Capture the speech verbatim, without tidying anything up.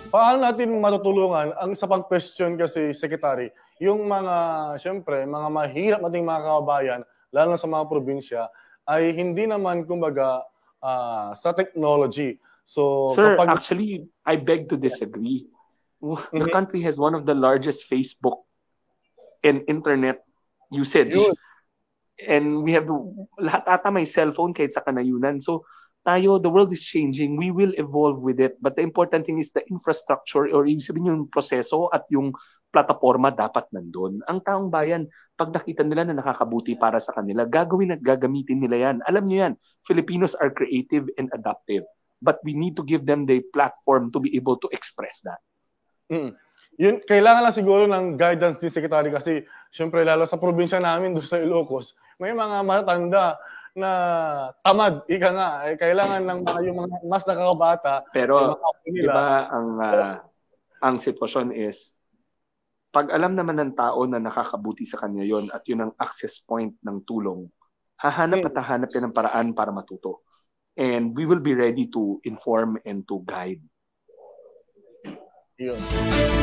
paano natin matutulungan ang sa pag-question kasi, Secretary, yung mga, syempre, mga mahirap nating mga kababayan, lalo na sa mga probinsya, ay hindi naman, kumbaga, uh, sa technology. So, Sir, kapag... actually, I beg to disagree. The mm-hmm. country has one of the largest Facebook and internet usage. Yun. And we have, lahat ata may cellphone kahit sa kanayunan. So, tayo, the world is changing. We will evolve with it. But the important thing is the infrastructure or ibig sabihin yung proseso at yung plataforma dapat nandun. Ang taong bayan, pag nakita nila na nakakabuti para sa kanila, gagawin at gagamitin nila yan. Alam niyo yan, Filipinos are creative and adaptive. But we need to give them the platform to be able to express that. Mm. Yun, kailangan lang siguro ng guidance ni Secretary kasi syempre lalo sa probinsya namin doon sa Ilocos, may mga matanda na tamad, ika nga, eh, kailangan ng mga yung mga mas nakakabata. Pero, di ba, ang, uh, ang sitwasyon is, pag alam naman ng tao na nakakabuti sa kanya yon at yun ang access point ng tulong, hahanap at hahanap yan ng paraan para matuto. And we will be ready to inform and to guide. Yun.